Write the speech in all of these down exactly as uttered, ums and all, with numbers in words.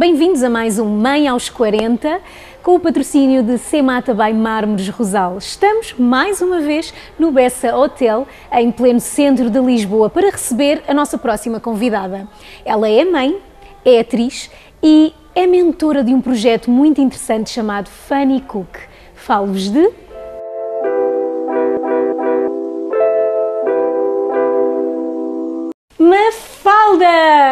Bem-vindos a mais um Mãe aos quarenta, com o patrocínio de Semata by Mármores Rosal. Estamos, mais uma vez, no Bessa Hotel, em pleno centro de Lisboa, para receber a nossa próxima convidada. Ela é mãe, é atriz e é mentora de um projeto muito interessante chamado Funny Cook. Falo-vos de... Mafalda!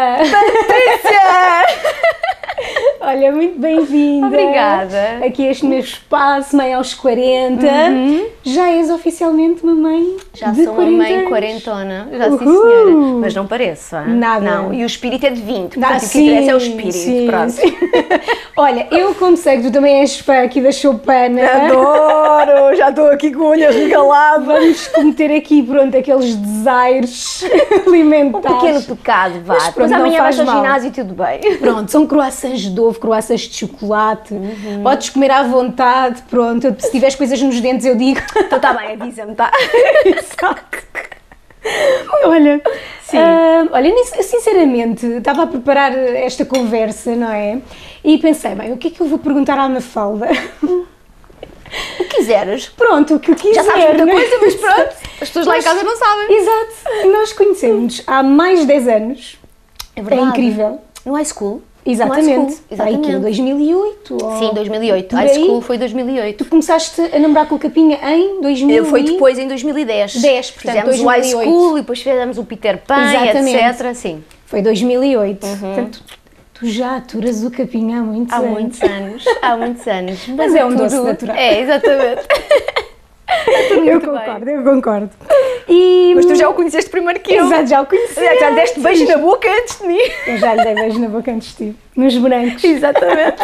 Patrícia! Olha, muito bem-vinda. Obrigada. Aqui este meu espaço, mãe aos quarenta. Uhum. Já és oficialmente uma mãe Já de sou uma mãe anos. quarentona, já sim Uhul. senhora, mas não pareço, hein? Nada. Não, e o espírito é de vinte, Ah, portanto o que sim, interessa é o espírito, sim, pronto. sim. Olha, eu como sei que tu também és fã aqui da Choupana. Adoro, já estou aqui com unhas regaladas. Vamos cometer aqui, pronto, aqueles desaires alimentares. Um pequeno pecado, vá, Mas mas, pronto, não amanhã faz vais ao mal. ginásio e tudo bem. Pronto, são croissants de ovo, croissants de chocolate, uhum. Podes comer à vontade, pronto, se tiveres coisas nos dentes eu digo. Então está bem, avisa-me, tá? Exato. Olha, Sim. Uh, olha, sinceramente, estava a preparar esta conversa, não é? E pensei, bem, o que é que eu vou perguntar à Mafalda? O que quiseres. Pronto, o que eu quiser. Já sabes muita né? coisa, mas pronto, as pessoas lá em casa não sabem. Exato, nós conhecemos há mais de dez anos. É verdade. É incrível. No high school. Exatamente. No high school. Exatamente. Aí, em dois mil e oito? Ou... Sim, dois mil e oito. Por High aí? school foi dois mil e oito. Tu começaste a namorar com o Capinha em dois mil e... Foi depois, em dois mil e dez. dez, portanto, fizemos o dois high mil e oito. school e depois fizemos o Peter Pan, Exatamente. etcétera. Sim. Foi dois mil e oito. Uhum. Portanto, tu já aturas o Capinha há muitos Há anos. muitos anos. Há muitos anos. Mas é um doce natural. É, exatamente. Eu muito concordo, eu concordo. E... Mas tu já o conheceste primeiro que eu. Exato, já o conheci. Já, já lhe deste beijo na boca antes de mim. Eu já lhe dei beijo na boca antes de ti. Nos brancos. Exatamente.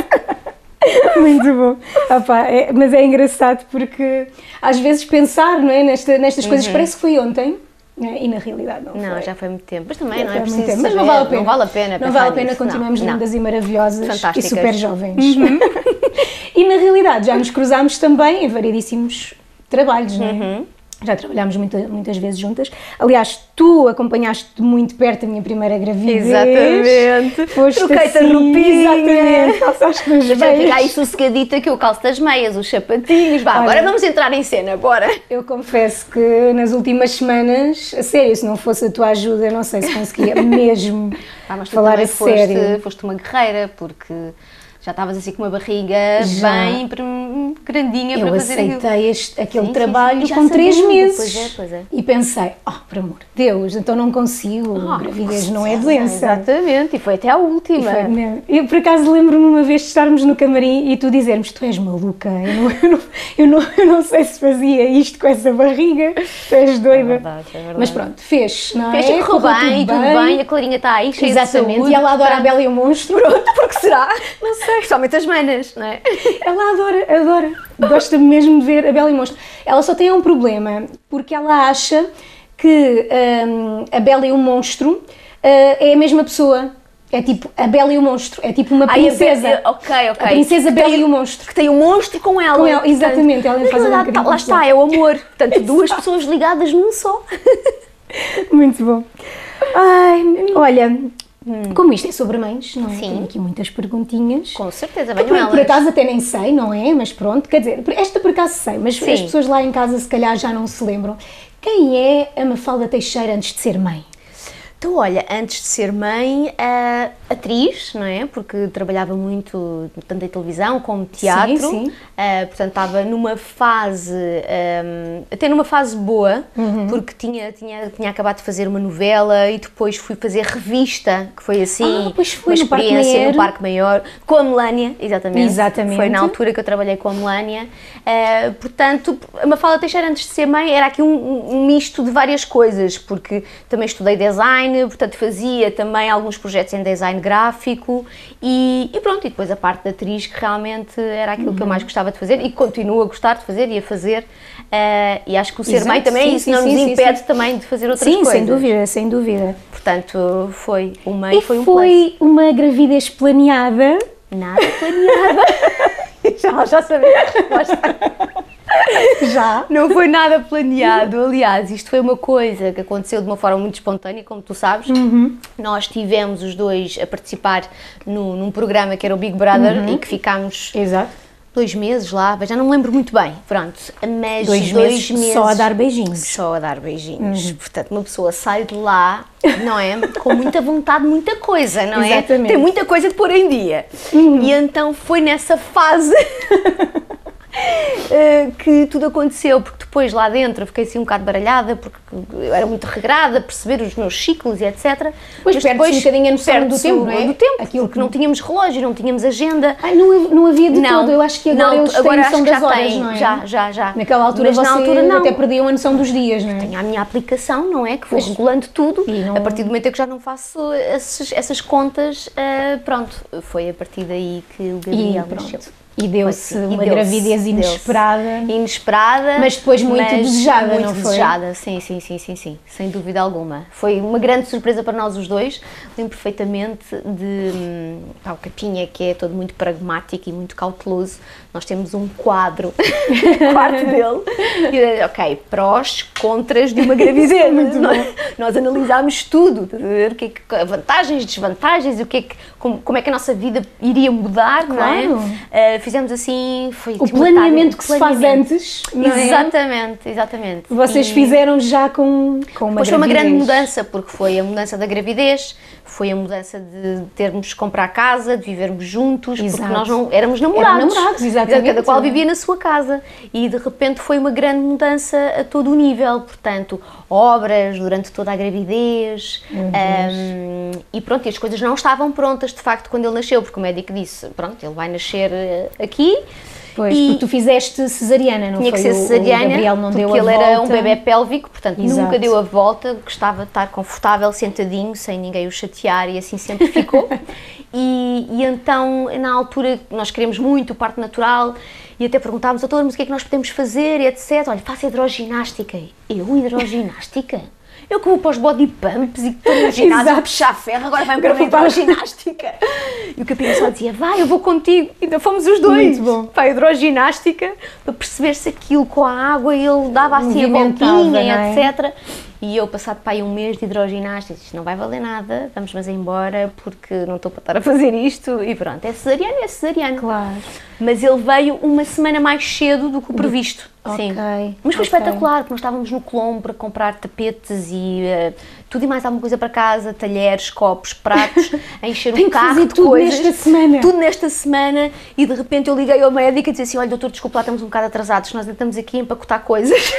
Muito bom. Opa, é, mas é engraçado porque às vezes pensar, não é, nesta, nestas coisas Uhum. parece que foi ontem. E na realidade não, Não, foi. já foi muito tempo. Mas também Já não foi é há muito preciso tempo. Mas saber. não vale a pena. Não vale a pena Não pensar vale a pena, nisso. continuamos não, lindas não. e maravilhosas Fantásticas. e super jovens. Uhum. E na realidade já nos cruzámos também em variedíssimos trabalhos, não é? Uhum. Já trabalhámos muita, muitas vezes juntas. Aliás, tu acompanhaste muito perto a minha primeira gravidez. Exatamente. Foste Troquei-te assim, a roupinha. exatamente. Calçaste nos Já fica beijos. aí sossegadita que eu calço das meias, os sapatinhos. Vá, Olha. agora vamos entrar em cena, bora. Eu confesso que nas últimas semanas, a sério, se não fosse a tua ajuda, eu não sei se conseguia mesmo Ah, mas tu falar também a sério. foste, foste uma guerreira, porque já estavas assim com uma barriga Já. bem hum, grandinha Eu para fazer aquilo. aceitei este, aquele Sim, trabalho sim, sim. Já com três sabendo. meses. Pois é, pois é. E pensei, oh, por amor de Deus, então não consigo, Ah, gravidez não é sim, doença. Exatamente, e foi até a E última. foi mesmo. Eu, por acaso, lembro-me uma vez de estarmos no camarim e tu dizermos, tu és maluca, eu não, eu não, eu não, eu não sei se fazia isto com essa barriga, tu és doida. É verdade, é verdade. Mas pronto, fez, não Fez é? e correu bem, tudo bem, a Clarinha está aí, cheia Exatamente, de saúde. e ela adora a portanto, Bela e o Monstro. Pronto, porque será? Não sei, principalmente as manas, não é? Ela adora, adora, gosta mesmo de ver a Bela e o Monstro. Ela só tem um problema, porque ela acha que hum, a Bela e o Monstro uh, é a mesma pessoa. É tipo a Bela e o Monstro, é tipo uma Ai, a princesa. Be- ok, ok. A princesa Que Bela tem- e o Monstro. Que tem um monstro com ela. Com ela, exatamente, ela Portanto, faz na um verdade, bocadinho tá- lá confusão. está, é o amor. Portanto, duas pessoas ligadas num só. Muito bom. Ai, olha, como isto é sobre mães, não é? Sim. Tenho aqui muitas perguntinhas. Com certeza, Por, venham elas. por acaso até nem sei, não é? Mas pronto, quer dizer, esta por acaso sei, mas Sim. as pessoas lá em casa se calhar já não se lembram. Quem é a Mafalda Teixeira antes de ser mãe? Então, olha, antes de ser mãe, ah, atriz, não é? Porque trabalhava muito tanto em televisão como teatro. Sim, sim. Ah, portanto, estava numa fase, ahm, até numa fase boa, Uhum. porque tinha, tinha, tinha acabado de fazer uma novela e depois fui fazer revista, que foi assim, Ah, pois foi, uma no Parque experiência Maior. no Parque Maior, com a Melânia, exatamente. Exatamente. Foi na altura que eu trabalhei com a Melânia. Ah, portanto, a Mafalda Teixeira, antes de ser mãe, era aqui um, um- um misto de várias coisas, porque também estudei design, portanto fazia também alguns projetos em design gráfico e, e pronto, e depois a parte da atriz que realmente era aquilo Uhum. que eu mais gostava de fazer e continuo a gostar de fazer e a fazer ah, e acho que o ser Exato, mãe também sim, isso sim, não sim, nos sim, impede sim. também de fazer outras Sim, coisas. sem dúvida, sem dúvida. Portanto, foi o mãe, E foi um foi uma gravidez planeada? plus. Nada planeada. já, já sabia a resposta. Já? Não foi nada planeado. Aliás, isto foi uma coisa que aconteceu de uma forma muito espontânea, como tu sabes. Uhum. Nós tivemos os dois a participar no, num programa que era o Big Brother Uhum. e que ficámos Exato. dois meses lá, mas já não me lembro muito bem. Pronto, mas Dois, dois meses, meses só a dar beijinhos. Só a dar beijinhos. Portanto, uma pessoa sai de lá, não é? Com muita vontade, muita coisa, não é? Exatamente. Tem muita coisa de pôr em dia. E então foi nessa fase uh, que tudo aconteceu, porque depois lá dentro eu fiquei assim um bocado baralhada, porque eu era muito regrada a perceber os meus ciclos e etcétera. Pois perde-se um bocadinho a noção do perde-se tempo, o- não é? do tempo, Aquilo porque não tínhamos relógio, não tínhamos agenda. Ai, não, não havia de Não, todo, eu acho que agora não, eles têm agora noção acho que das já horas, têm, não é? já, já, já. Naquela altura Mas vocês na altura não. até perdiam a noção dos dias, não é? Tenho a minha aplicação, não é? Que vou Pois. regulando tudo. E não- A partir do momento em que já não faço esses- essas contas, ah, pronto, foi a partir daí que o E Gabriel pronto. nasceu. E deu-se Foi assim, e uma deu-se, gravidez deu-se. inesperada. Inesperada. Mas depois muito desejada, muito não foi? desejada, sim, sim, sim, sim, sim, sem dúvida alguma. Foi uma grande surpresa para nós os dois. Lembro perfeitamente de hum, pá, o Capinha, que é todo muito pragmático e muito cauteloso. Nós temos um quadro no quarto dele. E, ok, prós, contras de uma gravidez. nós, nós analisámos tudo, estás a ver? O que é que, vantagens, desvantagens, o que é que, como, como é que a nossa vida iria mudar, não Claro. é? Uh, fizemos assim, foi O tipo, planeamento tarde, que se faz planeamento. antes, não é? Exatamente, exatamente. Vocês E fizeram já com, com uma depois foi uma gravidez. grande mudança, porque foi a mudança da gravidez, foi a mudança de termos que comprar casa, de vivermos juntos, Exato. porque nós não éramos namorados. Eram namorados, exatamente. Cada qual vivia na sua casa. E de repente foi uma grande mudança a todo o nível, portanto, obras durante toda a gravidez. Um, e pronto, e as coisas não estavam prontas, de facto, quando ele nasceu, porque o médico disse, pronto, ele vai nascer eh, aqui. Pois, E porque tu fizeste cesariana, não tinha foi? que ser O- cesariana, O Gabriel não porque deu a ele volta. era um bebê pélvico, portanto Exato. nunca deu a volta, gostava de estar confortável, sentadinho, sem ninguém o chatear e assim sempre ficou. e, e então, na altura, nós queríamos muito o parto natural e até perguntávamos a todos, mas o que é que nós podemos fazer e etcétera. Olha, faço hidroginástica. Eu, hidroginástica? Eu que vou para os body pumps e que estou no ginásio a Exato. puxar ferro, agora vai-me Agora para a vou para a hidroginástica. E o Capinha só dizia, vai, eu vou contigo. Ainda fomos os dois Muito bom. para a hidroginástica, para perceber se aquilo com a água ele dava assim a Movimentava, voltinha, não é? etcétera. E eu, passado para aí um mês de hidroginástica, disse, não vai valer nada, vamos mas embora, porque não estou para estar a fazer isto. E pronto, é cesariano, é cesariano. Claro. Mas ele veio uma semana mais cedo do que o previsto. Sim. Ok, Mas foi ok. espetacular, porque nós estávamos no Colombo para comprar tapetes e eh, tudo e mais alguma coisa para casa, talheres, copos, pratos, a encher Tem o que carro fazer de tudo coisas. nesta semana. Tudo nesta semana e de repente eu liguei ao médico e disse assim, olha doutor, desculpa lá, estamos um bocado atrasados, nós ainda estamos aqui a empacotar coisas.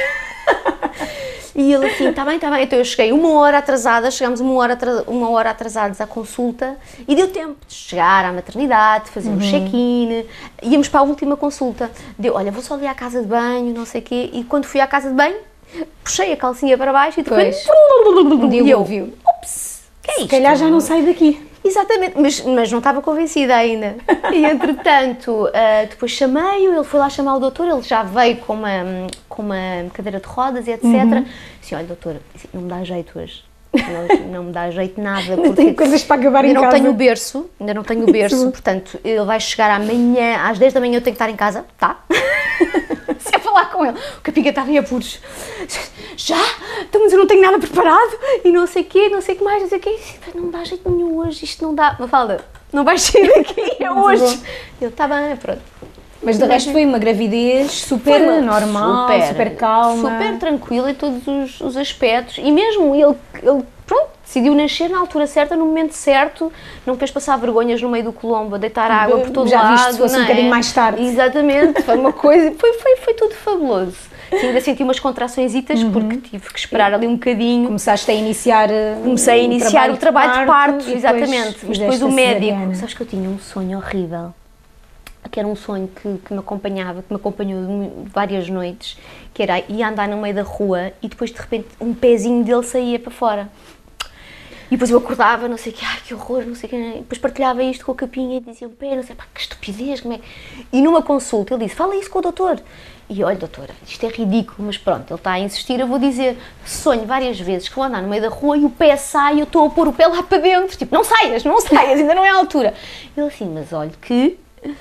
E ele assim, está bem, está bem. Então eu cheguei uma hora atrasada, chegámos uma hora, atra- uma hora atrasados à consulta e deu tempo de chegar à maternidade, fazer Uhum. um check-in, íamos para a última consulta. Deu, olha, vou só ali à casa de banho, não sei o quê, e quando fui à casa de banho, puxei a calcinha para baixo e depois... E eu, Dilúvio. ups, que é Se isto? calhar já não sai daqui. Exatamente, mas, mas não estava convencida ainda. E entretanto, ah, depois chamei-o, ele foi lá chamar o doutor, ele já veio com uma, com uma cadeira de rodas e etcétera. Uhum. Disse, olha doutor, não me dá jeito hoje. Não, não me dá jeito nada. Ainda tenho coisas para acabar ainda em não casa. tenho o berço, ainda não tenho o berço, portanto, ele vai chegar amanhã, às dez da manhã eu tenho que estar em casa, tá? Se é falar com ele, o Capinha estava em apuros. Já? Então, mas eu não tenho nada preparado e não sei o quê, não sei o que mais, não sei o quê. Não me dá jeito nenhum hoje, isto não dá. Mafalda, não vais sair daqui, é hoje. Eu, está bem, pronto. Mas de resto foi uma gravidez super Foi uma- normal, super, calma. Super tranquila em todos os, os aspectos. E mesmo ele, ele, pronto, decidiu nascer na altura certa, no momento certo, não fez passar vergonhas no meio do Colombo, a deitar água por todo Já lado. viste se fosse um não é? bocadinho mais tarde. Exatamente, foi uma coisa, foi, foi, foi tudo fabuloso. Sim, ainda senti umas contraçõezitas porque tive que esperar ali um bocadinho. Começaste a iniciar uh, Comecei a iniciar o trabalho de parto, e exatamente. Mas depois fizeste o a médico, cesariana. sabes que eu tinha um sonho horrível, que era um sonho que, que me acompanhava, que me acompanhou mu- várias noites, que era ir andar no meio da rua e depois de repente um pezinho dele saía para fora. E depois eu acordava, não sei o que, ai que horror, não sei o que, e depois partilhava isto com o Capinha e dizia, pé, não sei, pá, que estupidez, como é que... E numa consulta ele disse, fala isso com o doutor. E olha, doutora, isto é ridículo, mas pronto, ele está a insistir, eu vou dizer, sonho várias vezes que vou andar no meio da rua e o pé sai e eu estou a pôr o pé lá para dentro, tipo, não saias, não saias, ainda não é a altura. Ele assim, mas olha que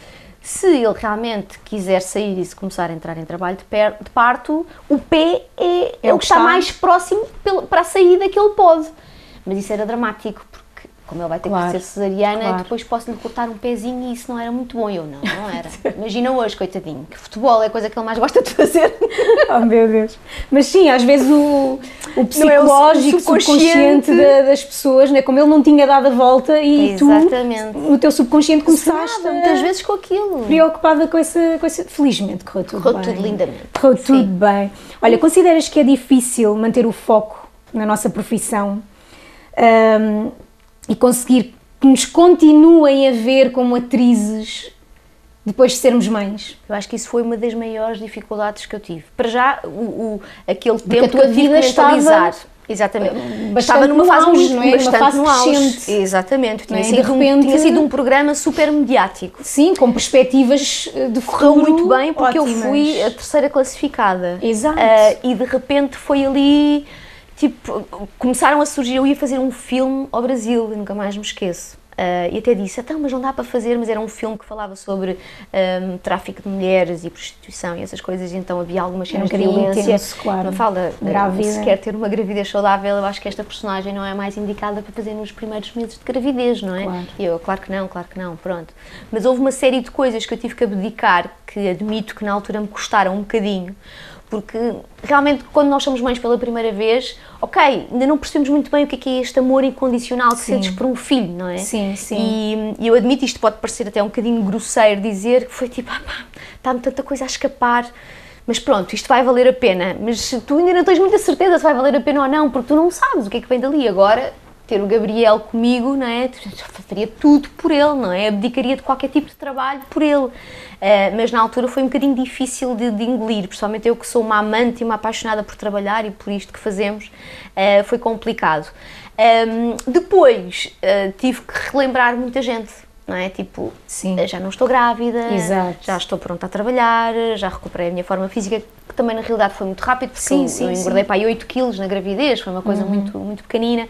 Se ele realmente quiser sair e se começar a entrar em trabalho de, per, de parto, o pé é, é o que está, está mais próximo para a saída que ele pode. Mas isso era dramático, porque como ele vai ter claro, que ser cesariana, claro. depois posso-lhe cortar um pezinho e isso não era muito bom. Eu não, não era. Imagina hoje, coitadinho, que futebol é a coisa que ele mais gosta de fazer. Oh meu Deus. Mas sim, às vezes o, o psicológico, o subconsciente, subconsciente da, das pessoas, né? Como ele não tinha dado a volta e Exatamente. tu, no teu subconsciente, começaste nada, muitas vezes com aquilo. Preocupada com essa, com essa... Felizmente correu tudo correu bem. Correu tudo lindamente. Correu tudo sim. bem. Olha, consideras que é difícil manter o foco na nossa profissão um, e conseguir que nos continuem a ver como atrizes depois de sermos mães? Eu acho que isso foi uma das maiores dificuldades que eu tive. Para já, o, o, aquele Porque tempo a tua que eu tive vida que mentalizar. Estava, exatamente. Estava numa fase auge, muito, não é? Bastante Uma fase no auge. crescente. Exatamente. Tinha, é? sido de repente, um, tinha sido um programa super mediático. Sim, com perspectivas de futuro. Correu muito bem porque ótimas. Eu fui a terceira classificada. Exato. Uh, e de repente foi ali, tipo, começaram a surgir, eu ia fazer um filme ao Brasil, nunca mais me esqueço. Uh, e até disse, então, mas não dá para fazer, mas era um filme que falava sobre um, tráfico de mulheres e prostituição e essas coisas, e então havia algumas cenas um de violência. Intenso, claro. Não fala, grávida. Se quer ter uma gravidez saudável, eu acho que esta personagem não é mais indicada para fazer nos primeiros meses de gravidez, não é? Claro. E eu, claro que não, claro que não, pronto. Mas houve uma série de coisas que eu tive que abdicar, que admito que na altura me custaram um bocadinho, porque realmente quando nós somos mães pela primeira vez, ok, ainda não percebemos muito bem o que é, que é este amor incondicional que sim. sentes por um filho, não é? Sim, sim. E, e eu admito, isto pode parecer até um bocadinho grosseiro dizer que foi tipo, ah pá, está-me tanta coisa a escapar, mas pronto, isto vai valer a pena, mas tu ainda não tens muita certeza se vai valer a pena ou não, porque tu não sabes o que é que vem dali. Agora, ter o Gabriel comigo, não é? Faria tudo por ele, não é? Abdicaria de qualquer tipo de trabalho por ele. Uh, mas na altura foi um bocadinho difícil de, de engolir, principalmente eu que sou uma amante e uma apaixonada por trabalhar e por isto que fazemos, uh, foi complicado. Um, depois uh, tive que relembrar muita gente, não é? Tipo, sim. já não estou grávida, exato. Já estou pronta a trabalhar, já recuperei a minha forma física, que também na realidade foi muito rápido, porque sim, eu, sim, eu engordei sim. para aí oito quilos na gravidez, foi uma coisa uhum. muito, muito pequenina.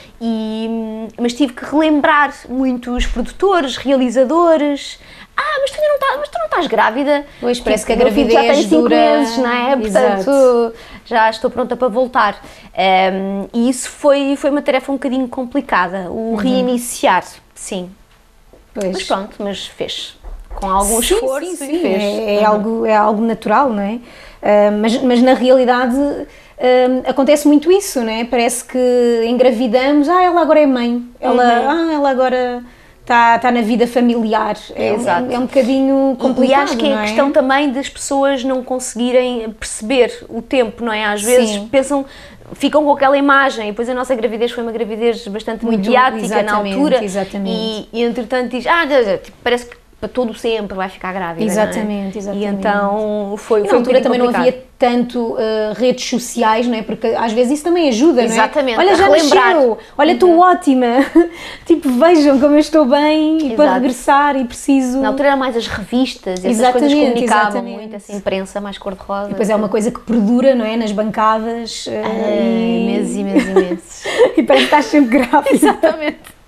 E, mas tive que relembrar muitos produtores, realizadores. Ah, mas tu ainda não estás, mas tu não estás grávida. Pois, parece tipo, que a gravidez já tem cinco dura... meses, não é? Portanto, exato. Já estou pronta para voltar. Um, e isso foi, foi uma tarefa um bocadinho complicada, o uhum. reiniciar, sim. Pois. Mas pronto, mas fez. Com algum sim, esforço sim, sim. e fez. É, é, uhum. algo, é algo natural, não é? Uh, mas, mas na realidade uh, acontece muito isso, não é? Parece que engravidamos, ah, ela agora é mãe, ela, uhum. ah, ela agora está tá na vida familiar. É, exato. É, é um bocadinho complicado, e acho que é não a é? questão também das pessoas não conseguirem perceber o tempo, não é? Às vezes sim. pensam, ficam com aquela imagem, e depois a nossa gravidez foi uma gravidez bastante muito, mediática na altura, exatamente. E, e entretanto diz, ah, tipo, parece que para todo sempre vai ficar grávida, exatamente, não é? exatamente. E então foi, na foi altura também complicado. Não havia tanto uh, redes sociais, não é? Porque às vezes isso também ajuda, exatamente, não é? Olha, já nasceu, olha, estou uhum. ótima, tipo, vejam como eu estou bem. Exato. E para regressar e preciso... Na altura eram mais as revistas, essas exatamente, coisas comunicavam exatamente. muito, essa imprensa mais cor-de-rosa. E depois é uma coisa que perdura, não é? Nas bancadas. Ah, e... Meses e meses e meses. E parece que estás sempre grávida. Exatamente.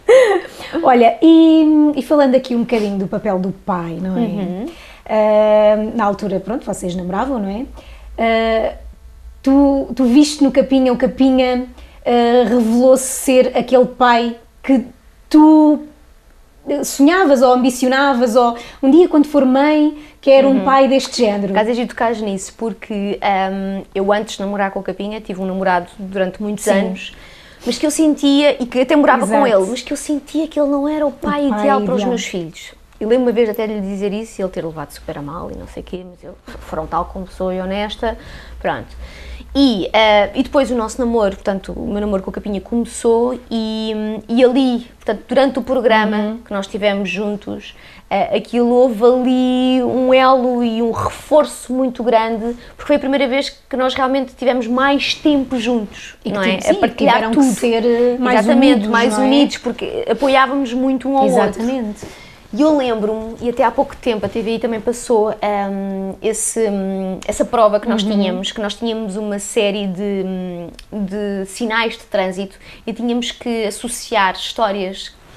Olha, e, e falando aqui um bocadinho do papel do pai, não é? Uhum. Uh, na altura, pronto, vocês namoravam, não é? Uh, tu, tu viste no Capinha, o Capinha uh, revelou-se ser aquele pai que tu sonhavas ou ambicionavas, ou um dia quando for mãe quero uhum. um pai deste género. Caso é tocares nisso, porque um, eu antes de namorar com o Capinha tive um namorado durante muitos Sim. anos, mas que eu sentia, e que até morava Exato. com ele, mas que eu sentia que ele não era o pai, o pai ideal para os meus filhos. Eu lembro uma vez até de lhe dizer isso e ele ter levado super a mal e não sei o quê, mas eu, frontal como sou e honesta, pronto. E, uh, e depois o nosso namoro, portanto, o meu namoro com o Capinha começou e, e ali, portanto, durante o programa uhum. que nós tivemos juntos, uh, aquilo houve ali um elo e um reforço muito grande, porque foi a primeira vez que nós realmente tivemos mais tempo juntos, e não que, é? Sim, a partilhar tiveram tudo. Que ser mais Exatamente, unidos, mais não é? unidos, porque apoiávamos muito um ao Exatamente. outro. Exatamente. E eu lembro-me, e até há pouco tempo a T V I também passou um, esse, um, essa prova que nós uhum. tínhamos, que nós tínhamos uma série de, de sinais de trânsito e tínhamos que associar histórias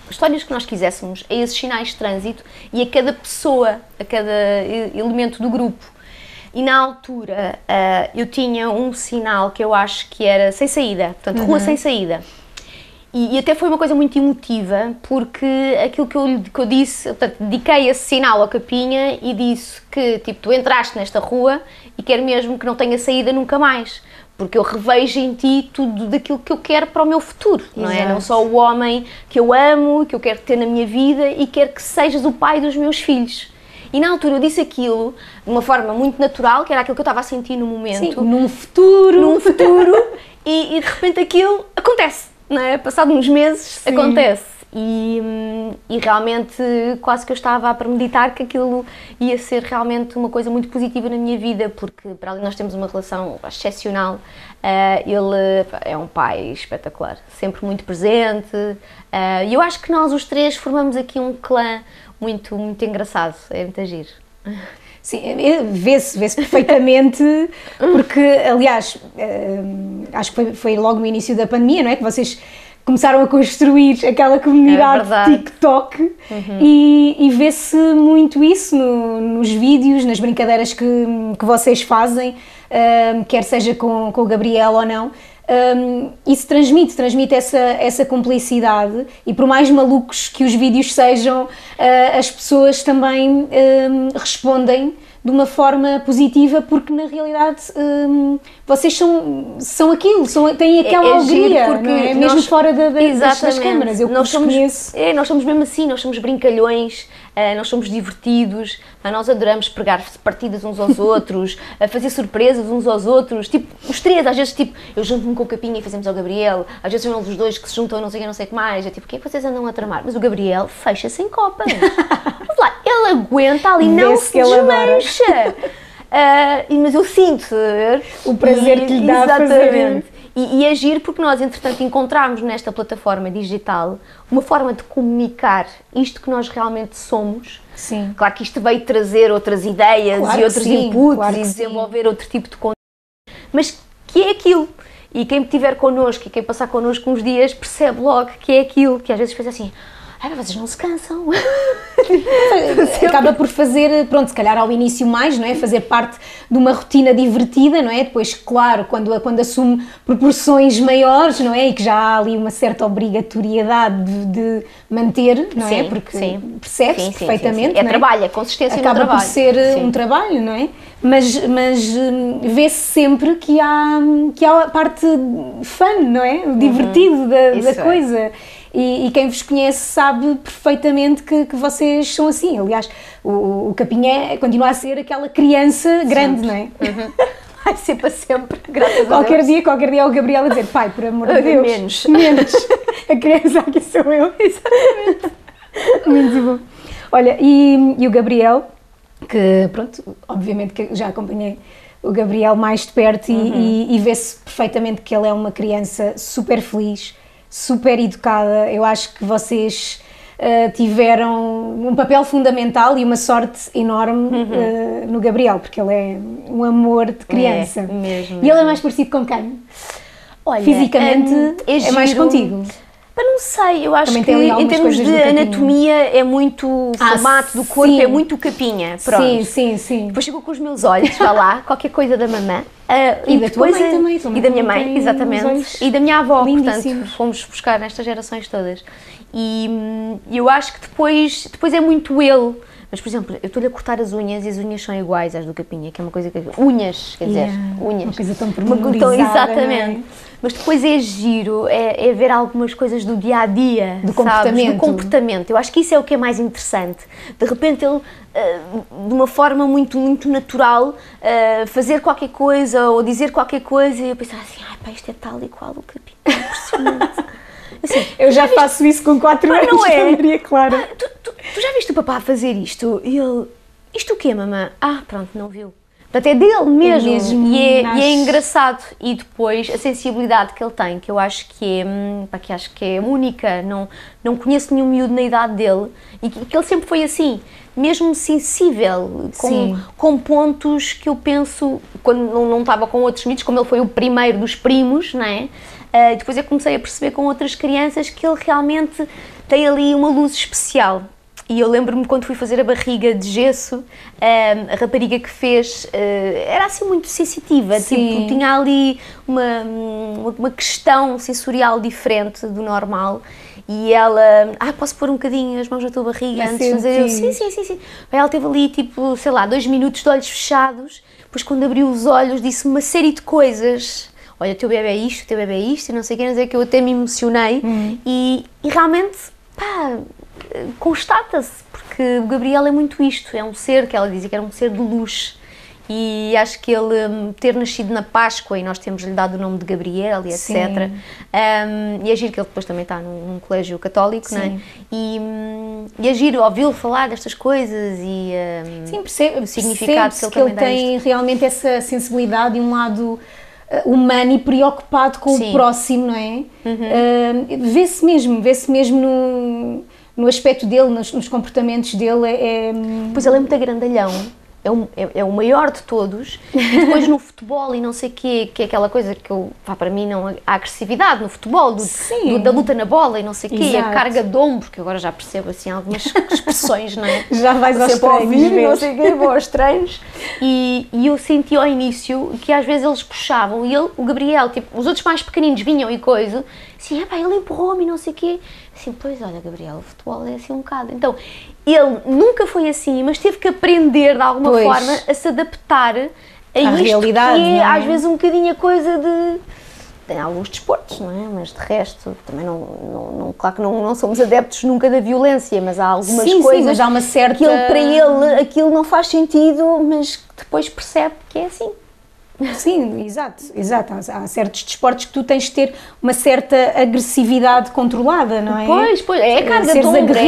histórias que nós quiséssemos a esses sinais de trânsito e a cada pessoa, a cada elemento do grupo. E na altura uh, eu tinha um sinal que eu acho que era sem saída, portanto, rua uhum. sem saída. E, e até foi uma coisa muito emotiva, porque aquilo que eu, que eu disse, portanto, dediquei esse sinal ao Capinha e disse que, tipo, tu entraste nesta rua e quero mesmo que não tenha saída nunca mais, porque eu revejo em ti tudo daquilo que eu quero para o meu futuro, não é? Não só o homem que eu amo, que eu quero ter na minha vida e quero que sejas o pai dos meus filhos. E na altura eu disse aquilo de uma forma muito natural, que era aquilo que eu estava a sentir no momento. Sim, num futuro. Num futuro, e, e de repente aquilo acontece. Não é? Passado uns meses, sim, acontece. E, e realmente quase que eu estava a premeditar que aquilo ia ser realmente uma coisa muito positiva na minha vida, porque para além de nós temos uma relação excepcional, uh, ele é um pai espetacular, sempre muito presente, uh, e eu acho que nós os três formamos aqui um clã muito, muito engraçado, é muito giro. Sim, vê-se, vê-se perfeitamente, porque, aliás, acho que foi, foi logo no início da pandemia, não é? Que vocês começaram a construir aquela comunidade é de TikTok, uhum. e, e vê-se muito isso no, nos vídeos, nas brincadeiras que, que vocês fazem, um, quer seja com, com o Gabriel ou não. Um, isso transmite, transmite essa, essa cumplicidade, e por mais malucos que os vídeos sejam, uh, as pessoas também um, respondem de uma forma positiva, porque na realidade um, vocês são, são aquilo, são, têm aquela é, é alegria, porque não é? Mesmo nós, fora da, da, das câmaras, eu nós somos, conheço. É, nós somos mesmo assim, nós somos brincalhões, uh, nós somos divertidos, uh, nós adoramos pregar partidas uns aos outros, uh, fazer surpresas uns aos outros, tipo, os três, às vezes, tipo, eu junto-me com o Capinha e fazemos ao Gabriel, às vezes são eles os dois que se juntam, não sei o que, não sei o que mais, é tipo, o que é que vocês andam a tramar? Mas o Gabriel fecha-se em copas, vamos lá, ele aguenta ali, não se desmancha. Uh, mas eu sinto o prazer e, que lhe dá a fazer. E, e agir, porque nós, entretanto, encontramos nesta plataforma digital uma forma de comunicar isto que nós realmente somos. Sim. Claro que isto veio trazer outras ideias, claro, e outros sim, inputs, claro, e desenvolver sim. outro tipo de conteúdo, mas que é aquilo. E quem estiver connosco e quem passar connosco uns dias percebe logo que é aquilo, que às vezes pensa assim, ai, mas vocês não se cansam. Acaba por fazer, pronto, se calhar ao início mais, não é? Fazer parte de uma rotina divertida, não é? Depois, claro, quando, quando assume proporções maiores, não é? E que já há ali uma certa obrigatoriedade de, de manter, não sim, é? Porque sim. percebe-se perfeitamente. Sim, sim. É, não é? trabalho, é consistência Acaba no trabalho. por ser sim. um trabalho, não é? Mas, mas vê-se sempre que há, que há a parte fun, não é? O divertido uhum. da, da coisa. É. E, e quem vos conhece sabe perfeitamente que, que vocês são assim. Aliás, o, o Capinha continua a ser aquela criança grande, sempre. Não é? Uhum. Vai ser para sempre, graças qualquer a Deus. Dia, qualquer dia é o Gabriel a dizer, pai, por amor de Deus. Menos. Menos. A criança aqui sou eu. Exatamente. Muito bom. Olha, e, e o Gabriel, que pronto, obviamente que já acompanhei o Gabriel mais de perto, uhum. e, e, e vê-se perfeitamente que ele é uma criança super feliz, super educada. Eu acho que vocês uh, tiveram um papel fundamental e uma sorte enorme uhum. uh, no Gabriel, porque ele é um amor de criança. É, mesmo, e ele é mais parecido com quem? Olha, fisicamente um, é, é mais contigo? Eu não sei, eu acho também que em termos de anatomia é muito, o ah, formato do corpo sim. é muito Capinha. Pronto. Sim, sim, sim. Depois chegou com os meus olhos, vá lá, qualquer coisa da mamã. Uh, e, e da tua mãe é, também. E da minha mãe, exatamente. E da minha avó, portanto, fomos buscar nestas gerações todas. E hum, eu acho que depois, depois é muito ele. Mas, por exemplo, eu estou-lhe a cortar as unhas e as unhas são iguais às do Capinha, que é uma coisa que... Unhas, quer dizer, yeah, unhas. Uma coisa tão pormenorizada, exatamente. É? Mas depois é giro, é, é ver algumas coisas do dia-a-dia, do comportamento. Do comportamento. Eu acho que isso é o que é mais interessante. De repente ele, uh, de uma forma muito, muito natural, uh, fazer qualquer coisa ou dizer qualquer coisa e eu pensar assim, ai pá, isto é tal e qual o Capinha, é impressionante. Assim, eu já, já faço isso com quatro anos, não é? Maria Clara. Ah, tu, tu, tu já viste o papá fazer isto? E ele, isto o quê, mamã? Ah, pronto, não viu. Portanto, é dele mesmo, mesmo e, é, e é engraçado. E depois a sensibilidade que ele tem, que eu acho que é, pá, que acho que é única, não, não conheço nenhum miúdo na idade dele, e que, que ele sempre foi assim. mesmo sensível, com, com pontos que eu penso, quando não, não estava com outros miúdos, como ele foi o primeiro dos primos, não é? Uh, depois eu comecei a perceber com outras crianças que ele realmente tem ali uma luz especial. E eu lembro-me quando fui fazer a barriga de gesso, a rapariga que fez era assim muito sensitiva, tipo, tinha ali uma, uma questão sensorial diferente do normal. E ela, ah, posso pôr um bocadinho as mãos na tua barriga antes de fazer? Eu, sim, sim, sim, sim. Ela teve ali, tipo, sei lá, dois minutos de olhos fechados, depois quando abriu os olhos disse uma série de coisas. Olha, o teu bebê é isto, o teu bebê é isto, e não sei o que, não sei o que, eu até me emocionei. Hum. E, e realmente, pá, constata-se, porque o Gabriel é muito isto, é um ser, que ela dizia que era um ser de luz, e acho que ele um, ter nascido na Páscoa, e nós temos-lhe dado o nome de Gabriel e etcétera, um, e é giro que ele depois também está num, num colégio católico, não é? E, um, e é giro ouvi-lo falar destas coisas e um, Sim, percebe, o significado que ele, que ele tem realmente essa sensibilidade e um lado humano e preocupado com Sim. o próximo, não é? Uhum. Uh, vê-se mesmo, vê-se mesmo no, no aspecto dele, nos, nos comportamentos dele. É, é... Pois ele é muito grandalhão, é o, é, é o maior de todos, e depois no futebol e não sei o quê, que é aquela coisa que eu, pá, para mim não há agressividade no futebol, do, do, da luta na bola e não sei o quê, a carga de ombro, que agora já percebo assim algumas expressões, não é? Já vais aos treinos, ouvir, não sei o quê, vou aos treinos, e, e eu senti ao início que às vezes eles puxavam, e ele, o Gabriel, tipo, os outros mais pequeninos vinham e coisa, assim, ah, pá, ele empurrou-me e não sei o quê, assim, pois olha, Gabriel, o futebol é assim um bocado, então... Ele nunca foi assim, mas teve que aprender de alguma pois. forma a se adaptar a, a isto realidade, que é, é? às vezes um bocadinho a coisa de... Tem alguns desportos, não é? Mas de resto, também não... não, não claro que não, não somos adeptos nunca da violência, mas há algumas sim, coisas sim, mas há uma certa... que ele, para ele aquilo não faz sentido, mas depois percebe que é assim. Sim, exato, exato. Há, há certos desportos que tu tens de ter uma certa agressividade controlada, não é? Pois, pois, é a carga de ombro,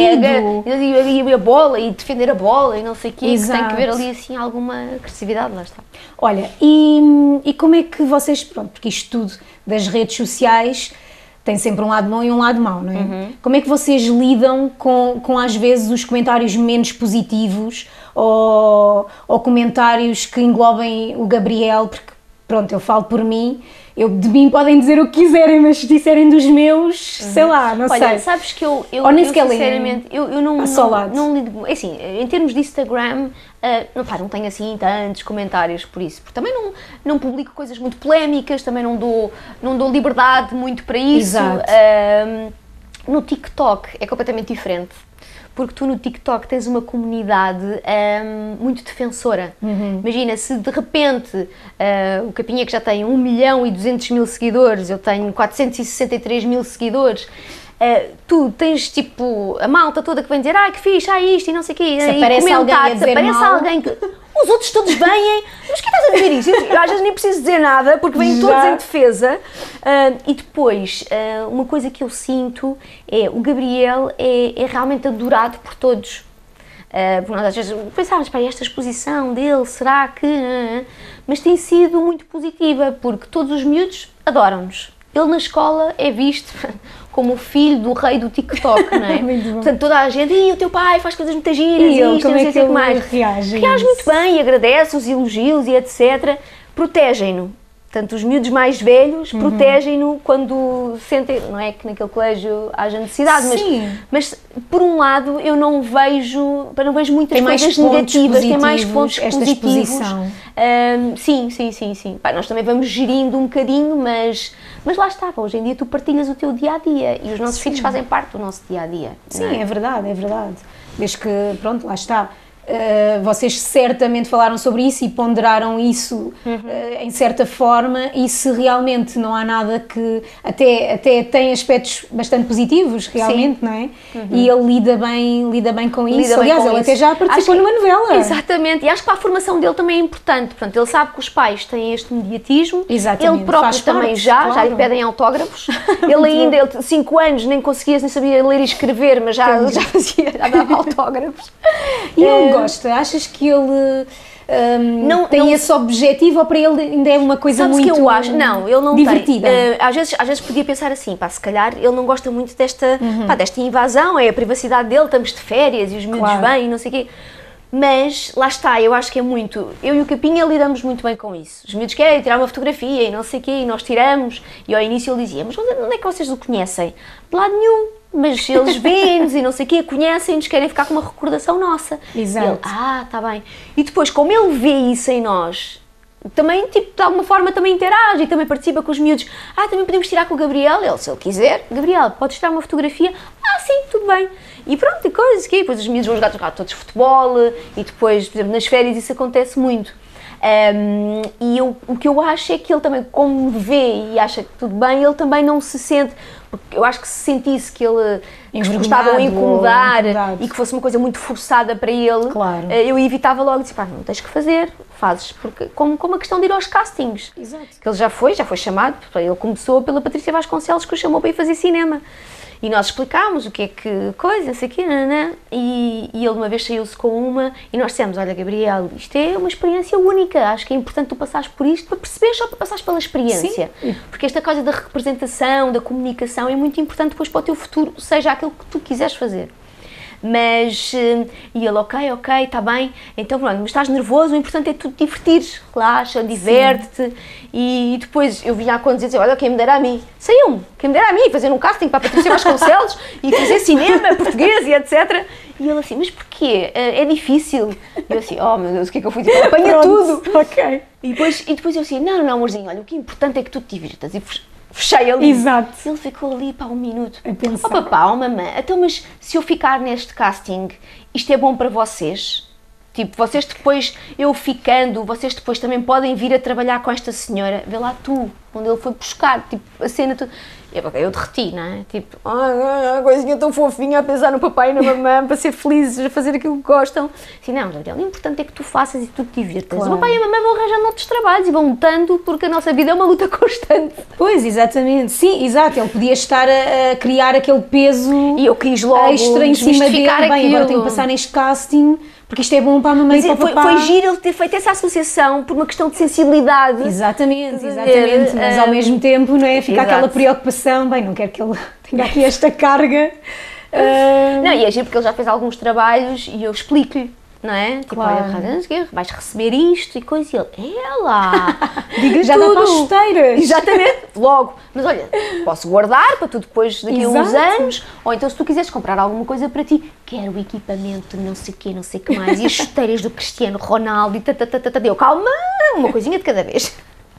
é a bola e defender a bola e não sei o quê, exato. Que tem que ver ali assim alguma agressividade, lá está. Olha, e, e como é que vocês, pronto, porque isto tudo das redes sociais tem sempre um lado bom e um lado mau, não é? Uhum. Como é que vocês lidam com, com às vezes os comentários menos positivos ou, ou comentários que englobem o Gabriel, porque pronto, eu falo por mim, eu, de mim podem dizer o que quiserem, mas se disserem dos meus, uhum. sei lá, não Olha, sei. Sabes que eu, eu, ou nem eu sinceramente, eu, eu não, não, não lido, assim, em termos de Instagram, uh, não, pá, não tenho assim tantos comentários por isso, porque também não, não publico coisas muito polémicas, também não dou, não dou liberdade muito para isso. Exato. Uh, no TikTok é completamente diferente. Porque tu no TikTok tens uma comunidade um, muito defensora. Uhum. Imagina, se de repente uh, o Capinha, que já tem um milhão e duzentos mil seguidores, eu tenho quatrocentos e sessenta e três mil seguidores, uh, tu tens tipo a malta toda que vem dizer ah, que fixe, ah, isto e não sei o quê, se e aparece alguém a dizer se aparece mal. alguém que... Os outros todos vêm, mas quem estás a dizer isso? Eu às vezes nem preciso dizer nada, porque vêm todos em defesa. Uh, e depois, uh, uma coisa que eu sinto é o Gabriel é, é realmente adorado por todos. Uh, porque nós às vezes pensávamos, pá, esta exposição dele, será que... Uh, mas tem sido muito positiva, porque todos os miúdos adoram-nos. Ele na escola é visto como o filho do rei do TikTok, não é? Portanto, toda a gente, e o teu pai faz coisas muito giras, e isto, como não é sei que o que mais. Reage, reage muito bem e agradece os elogios e etcétera. Protegem-no. Portanto, os miúdos mais velhos uhum. protegem-no quando sentem, não é que naquele colégio haja necessidade, mas, mas por um lado eu não vejo, não vejo muitas tem coisas negativas, tem mais pontos esta positivos. Exposição. Um, sim, sim, sim, sim. Pá, nós também vamos gerindo um bocadinho, mas, mas lá está, hoje em dia tu partilhas o teu dia-a-dia e os nossos sim. filhos fazem parte do nosso dia-a-dia. Sim, é? é verdade, é verdade. Desde que, pronto, lá está. Uh, vocês certamente falaram sobre isso e ponderaram isso uhum. uh, em certa forma, e se realmente não há nada que até, até tem aspectos bastante positivos realmente, sim. não é? Uhum. E ele lida bem, lida bem com lida isso, bem aliás com ele isso. Até já participou que, numa novela. Exatamente, e acho que para a formação dele também é importante, portanto ele sabe que os pais têm este mediatismo, exatamente. Ele próprio Faz também parte, já, claro. Já lhe pedem autógrafos, ele ainda, ele cinco anos nem conseguia, nem sabia ler e escrever, mas já, já fazia, já dava autógrafos. E ele gosta? Achas que ele um, não, tem não, esse objetivo ou para ele ainda é uma coisa sabes muito que eu acho? Não, ele não divertida? Tem. Uh, às, vezes, às vezes podia pensar assim, pá, se calhar ele não gosta muito desta, uhum. pá, desta invasão, é a privacidade dele, estamos de férias e os miúdos claro. Bem e não sei o quê. Mas, lá está, eu acho que é muito... Eu e o Capinha lidamos muito bem com isso. Os miúdos querem tirar uma fotografia e não sei o quê, e nós tiramos. E ao início ele dizia, mas onde é que vocês o conhecem? De lado nenhum. Mas eles veem-nos e não sei o quê, conhecem-nos, querem ficar com uma recordação nossa. Exato. Ele, ah, está bem. E depois, como ele vê isso em nós, também, tipo, de alguma forma também interage e também participa com os miúdos. Ah, também podemos tirar com o Gabriel? Ele, se ele quiser, Gabriel, podes tirar uma fotografia? Ah, sim, tudo bem. E pronto, e coisas que depois os miúdos vão jogar, jogar todos futebol e depois, por exemplo, nas férias isso acontece muito. Um, e eu, o que eu acho é que ele também, como vê e acha que tudo bem, ele também não se sente, porque eu acho que se sentisse que ele que estavam a incomodar e que fosse uma coisa muito forçada para ele, claro. eu evitava logo, disse, pá, não tens que fazer, fazes, porque como, como a questão de ir aos castings. Exato. Que ele já foi, já foi chamado, ele começou pela Patrícia Vasconcelos, que o chamou para ir fazer cinema. E nós explicámos o que é que coisa, não sei o quê, nanã, e, e ele uma vez saiu-se com uma e nós dissemos, olha Gabriel, isto é uma experiência única, acho que é importante tu passares por isto para perceber, só para passares pela experiência. Sim. Porque esta coisa da representação, da comunicação é muito importante depois para o teu futuro, seja aquilo que tu quiseres fazer. Mas, e ele, ok, ok, está bem, então pronto, mas estás nervoso, o importante é tu te divertires, relaxa, diverte-te. E depois eu vinha a quando dizer, olha, quem me dera a mim, saiam-me, quem me dera a mim, fazer um casting para a Patrícia Vasconcelos e fazer cinema, português e etcétera. E ele assim, mas porquê? É difícil? E eu assim, oh meu Deus, o que é que eu fui dizer? Apanha tudo! Ok. E depois, e depois eu assim, não, não, amorzinho, olha, o que é importante é que tu te divirtas. E fechei ali. Exato. Ele ficou ali, pá, um minuto. A pensar. Oh papá, oh mamãe, então mas se eu ficar neste casting, isto é bom para vocês? Tipo, vocês depois, eu ficando, vocês depois também podem vir a trabalhar com esta senhora. Vê lá tu, onde ele foi buscar, tipo, a cena toda. Eu, eu derreti, não é? Tipo, ah, a coisinha tão fofinha a pensar no papai e na mamãe para ser felizes, a fazer aquilo que gostam. Assim, não, Gabriel, o importante é que tu faças e tu te divirtas. Claro. O papai e a mamãe vão arranjando outros trabalhos e vão lutando, porque a nossa vida é uma luta constante. Pois, exatamente. Sim, exato. Ele podia estar a, a criar aquele peso e eu quis logo extra em cima dele. Bem, aquilo. Agora tenho que passar neste casting, porque isto é bom para a mamãe e para o foi, papá. Foi giro ele ter feito essa associação por uma questão de sensibilidade. Exatamente, exatamente. Mas ao mesmo tempo, não é? Fica Exato. Aquela preocupação, bem, não quero que ele tenha aqui esta carga. Uh... Não, e é giro porque ele já fez alguns trabalhos e eu explico-lhe, não é? Tipo, claro. Olha, vais receber isto e coisa. E ele, ela, diga já tudo. Dá para as chuteiras. Exatamente, logo. Mas olha, posso guardar para tu depois, daqui a uns Exato. anos, ou então se tu quiseres comprar alguma coisa para ti, quero o equipamento, não sei o quê, não sei o que mais, e as chuteiras do Cristiano Ronaldo e tatatata, eu, calma, uma coisinha de cada vez.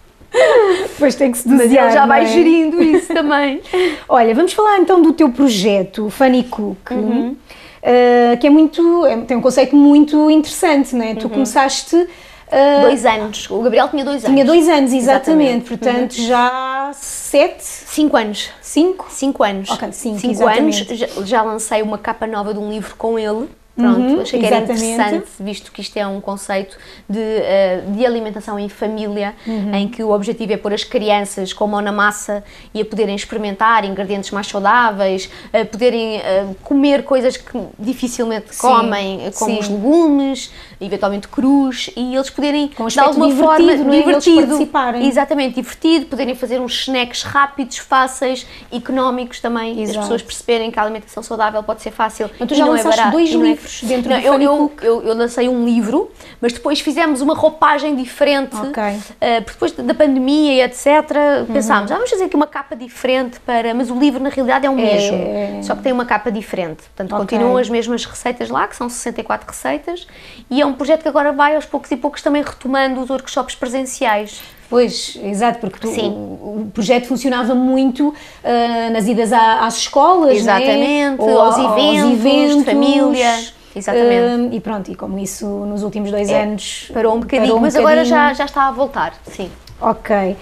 Depois tem que se Mas desviar, ele já vai é? gerindo isso também. Olha, vamos falar então do teu projeto, Funny Cook, Uhum. uh, que é muito, é, tem um conceito muito interessante, não é? Uhum. Tu começaste... Uh, dois anos, o Gabriel tinha dois anos. Tinha dois anos, exatamente, exatamente. Portanto uhum. já sete? Cinco anos. Cinco? Cinco anos. Ok, cinco, cinco exatamente. anos, já, já lancei uma capa nova de um livro com ele. Pronto, uhum, achei que era interessante, visto que isto é um conceito de, uh, de alimentação em família, uhum. em que o objetivo é pôr as crianças com a mão na massa e a poderem experimentar ingredientes mais saudáveis, a poderem uh, comer coisas que dificilmente sim, comem, como sim. os legumes, eventualmente crus, e eles poderem, com um de alguma forma, não é? divertido, participarem. Exatamente, divertido, poderem fazer uns snacks rápidos, fáceis, económicos também, Exato. as pessoas perceberem que a alimentação saudável pode ser fácil. Então tu já não lançaste é barato, dois não é livros dentro não, do eu, Funny eu, Cook. eu, eu lancei um livro, mas depois fizemos uma roupagem diferente, Ok. uh, porque depois da pandemia e etcétera, uhum. pensámos, ah, vamos fazer aqui uma capa diferente, para, mas o livro na realidade é o mesmo, É... só que tem uma capa diferente, portanto Ok. continuam as mesmas receitas lá, que são sessenta e quatro receitas, e é um projeto que agora vai aos poucos e poucos também retomando os workshops presenciais. Pois, exato, porque tu, Sim. o, o projeto funcionava muito uh, nas idas à, às escolas, exatamente, não é? Ou, aos, eventos, aos eventos de família. Exatamente. Uh, e pronto, e como isso nos últimos dois é, anos parou um bocadinho, parou um mas bocadinho. agora já, já está a voltar, sim. Ok.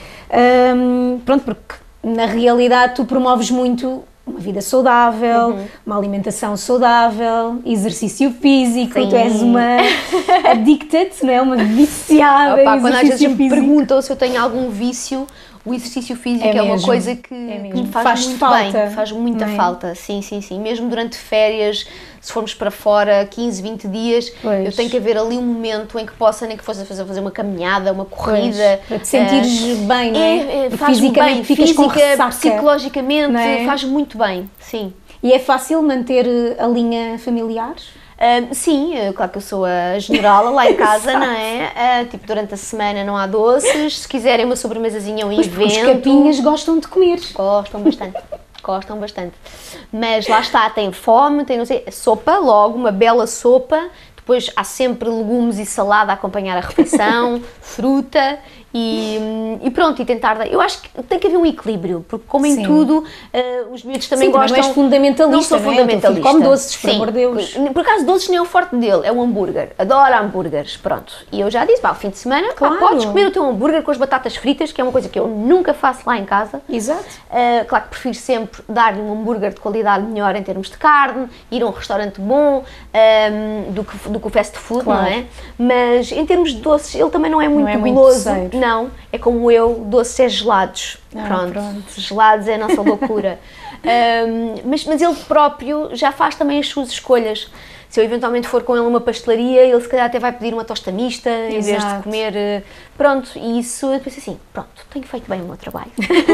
Um, pronto, porque na realidade tu promoves muito uma vida saudável, uhum. uma alimentação saudável, exercício físico, sim. Tu és uma addicted, não é? Uma viciada. Opa, quando às vezes me físico. perguntam se eu tenho algum vício, o exercício físico é, é uma coisa que, é que me faz, faz muito falta, bem, faz muita é? falta, sim, sim, sim. Mesmo durante férias, se formos para fora quinze, vinte dias, pois. Eu tenho que haver ali um momento em que possa, nem que fosse fazer, fazer uma caminhada, uma corrida. Pois, para te sentires uh, bem, não é? é, é faz Fisicamente bem, ficas física, com ressaca, psicologicamente, é? Faz muito bem, sim. E é fácil manter a linha familiar? Uh, sim, claro que eu sou a generala lá em casa, não é? Uh, tipo, durante a semana não há doces, se quiserem uma sobremesazinha, um evento... Os capinhas gostam de comer. Gostam bastante, gostam bastante. Mas lá está, tem fome, tem não sei, sopa logo, uma bela sopa, depois há sempre legumes e salada a acompanhar a refeição, fruta... E, e pronto, e tentar... Eu acho que tem que haver um equilíbrio, porque como em Sim. tudo, uh, os miúdos também Sim, gostam... Sim, não és fundamentalista, não sou não é? fundamentalista. Come doces, por Sim. amor de Deus. Por, por acaso, doces nem é o forte dele, é o hambúrguer. Adora hambúrgueres, pronto. E eu já disse, pá, ao fim de semana, claro. pá, podes comer o teu hambúrguer com as batatas fritas, que é uma coisa que eu nunca faço lá em casa. Exato. Uh, claro que prefiro sempre dar-lhe um hambúrguer de qualidade melhor em termos de carne, ir a um restaurante bom, um, do, que, do que o fast food, claro. Não é? Mas em termos de doces, ele também não é muito não é guloso. Muito não, é como eu, doces é gelados. Ah, pronto. pronto, gelados é a nossa loucura. um, mas, mas ele próprio já faz também as suas escolhas. Se eu eventualmente for com ele a uma pastelaria, ele se calhar até vai pedir uma tosta mista, Exato. Em vez de comer... Pronto, e isso eu penso assim, pronto, tenho feito bem o meu trabalho.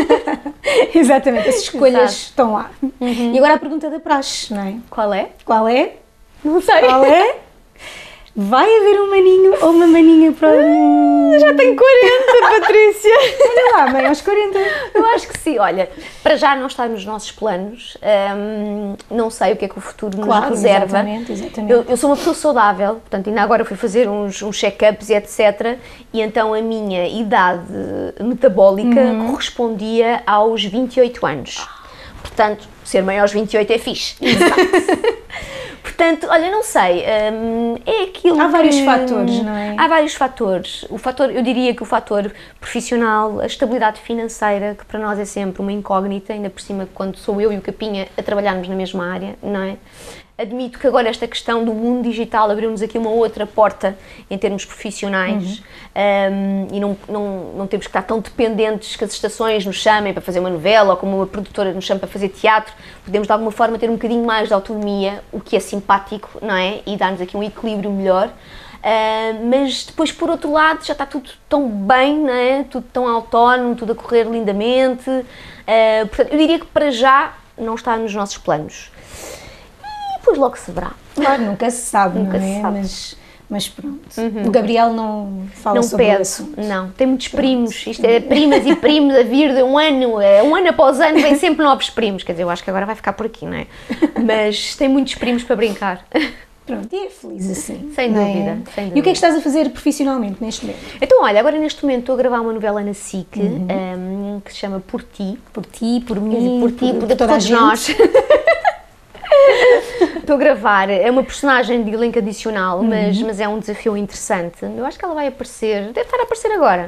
Exatamente, as escolhas Exato. Estão lá. Uhum. E agora a pergunta da praxe, não é? Qual é? Qual é? Não sei. Qual é? Vai haver um maninho ou uma maninha para... Ah, já tenho quarenta, Patrícia! Olha lá, mãe, aos quarenta. Eu acho que sim, olha, para já não está nos nossos planos, hum, não sei o que é que o futuro claro, nos reserva. Exatamente, exatamente. Eu, eu sou uma pessoa saudável, portanto, ainda agora fui fazer uns, uns check-ups e etcétera. E então a minha idade metabólica uhum. correspondia aos vinte e oito anos. Portanto, ser mãe aos vinte e oito é fixe. Exato. Portanto, olha, não sei, hum, é aquilo Há vários que, fatores, não é? Há vários fatores. O fator, eu diria que o fator profissional, a estabilidade financeira, que para nós é sempre uma incógnita, ainda por cima quando sou eu e o Capinha a trabalharmos na mesma área, não é? Admito que agora esta questão do mundo digital abriu-nos aqui uma outra porta em termos profissionais uhum. um, e não, não, não temos que estar tão dependentes que as estações nos chamem para fazer uma novela ou como uma produtora nos chama para fazer teatro. Podemos de alguma forma ter um bocadinho mais de autonomia, o que é simpático, não é? E dar-nos aqui um equilíbrio melhor. Uh, mas depois, por outro lado, já está tudo tão bem, não é? Tudo tão autónomo, tudo a correr lindamente. Uh, portanto, eu diria que para já não está nos nossos planos. Depois logo se verá. Claro, nunca se sabe, nunca não é? Se sabe. Mas, mas pronto. Uhum. O Gabriel não fala não sobre pede, isso. Não, tem muitos pronto. Primos. Isto é primas e primos a vir de um ano, um ano após ano vem sempre novos primos. Quer dizer, eu acho que agora vai ficar por aqui, não é? Mas tem muitos primos para brincar. Pronto, e é feliz assim. Sem dúvida, é? Sem dúvida. E o que é que estás a fazer profissionalmente neste momento? Então, olha, agora neste momento estou a gravar uma novela na S I C uhum. um, que se chama Por Ti. Por Ti, por mim, por Ti, por, por, por toda todos a nós. Estou a gravar, é uma personagem de elenco adicional, uhum. mas, mas é um desafio interessante. Eu acho que ela vai aparecer, deve estar a aparecer agora.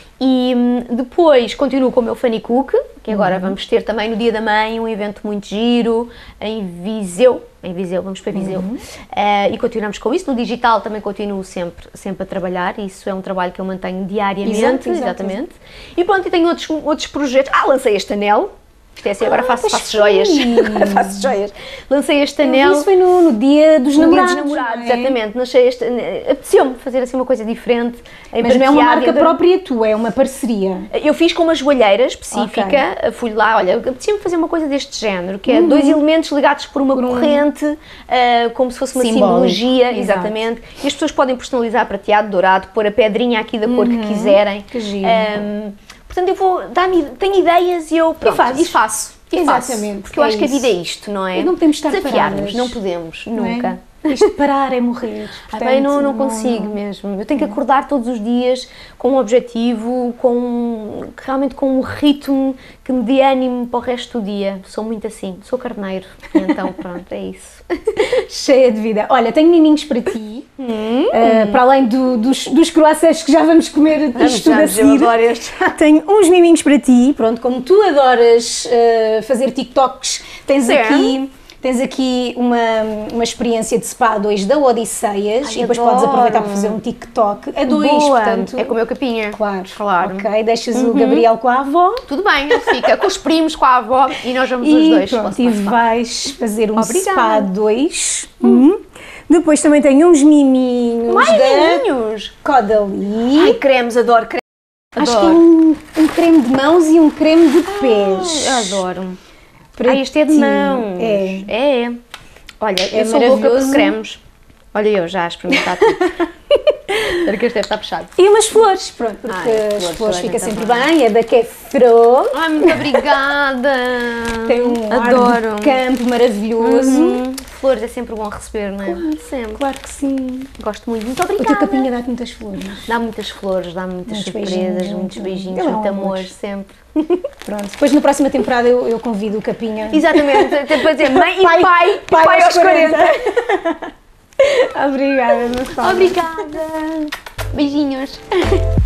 E hum, depois continuo com o meu Funny Cook, que agora uhum. vamos ter também no Dia da Mãe um evento muito giro em Viseu, em Viseu, vamos para Viseu, uhum. uh, e continuamos com isso. No digital também continuo sempre, sempre a trabalhar, isso é um trabalho que eu mantenho diariamente, exato, exato, exatamente. Exato. E pronto, e tenho outros, outros projetos. Ah, lancei este anel. Isto é assim, agora faço, ah, faço joias. faço joias. Lancei este anel. Isso foi no, no dia dos no namorados. Dia dos namorados, é? Exatamente. Nascei este. Apeteceu-me fazer assim uma coisa diferente. Mas não é uma marca de... própria tua, é uma parceria. Eu fiz com uma joalheira específica. Okay. Fui lá, olha, apetecia-me fazer uma coisa deste género, que é uhum. dois elementos ligados por uma por corrente, um... uh, como se fosse uma Simbólico. Simbologia. Exato. Exatamente. E as pessoas podem personalizar prateado, dourado, pôr a pedrinha aqui da cor uhum. que quiserem. Que giro. Um, portanto, eu vou dar tenho ideias e eu pronto, e, faz. e faço. E Exatamente. Faço, porque eu é acho isso. que a vida é isto, não é? E não podemos estar desafiarmos, paradas. não podemos, não nunca. É? Isto de parar é morrer. Portanto, ah, bem, não, não consigo não, não. mesmo. Eu tenho que acordar todos os dias com um objetivo, com realmente com um ritmo que me dê ânimo para o resto do dia. Sou muito assim, sou carneiro. Então, pronto, é isso. Cheia de vida. Olha, tenho miminhos para ti. Hum. Uh, para além do, dos, dos croissants que já vamos comer isto tudo a seguir. Eu adoro este. Tenho uns miminhos para ti. Pronto, como tu adoras uh, fazer TikToks, tens Sim. aqui... Tens aqui uma, uma experiência de spa a dois da Odisseias. Ai, e depois adoro. podes aproveitar para fazer um TikTok a dois, Boa. Portanto... É com o meu capinha. Claro, claro. Ok, deixas uhum. o Gabriel com a avó. Tudo bem, ele fica com os primos, com a avó e nós vamos e os dois. Pronto, e vais fazer um Obrigada. spa a dois. Hum. Depois também tenho uns miminhos. Mais da miminhos? Caudalie. Ai, cremes, adoro cremes. Acho adoro. que é um, um creme de mãos e um creme de pés. Ai, adoro. Para ah, este é de ti. mãos. É. É. Olha, é eu sou louca por cremes. Olha eu já a experimentar tudo. Espero que este deve estar fechado. E umas flores, pronto, porque Ai, as flores, flores olha, fica tá sempre bem. bem, é da Quefro. Ai, muito obrigada! Tem um Adoro! ar de campo maravilhoso. Uhum. Flores é sempre bom receber, não é? Claro, Sempre. claro que sim. Gosto muito. Muito O teu obrigada! capinha dá-te muitas flores. Dá muitas flores, dá muitas Muitos surpresas, beijinhos, muitos muito- beijinhos, Ele é um muito amor. amor, sempre. Pronto, depois na próxima temporada eu, eu convido o capinha. Exatamente, até para dizer mãe e Pai- pai, pai pai, aos aos quarenta. Obrigada, Mafalda. Obrigada! Beijinhos!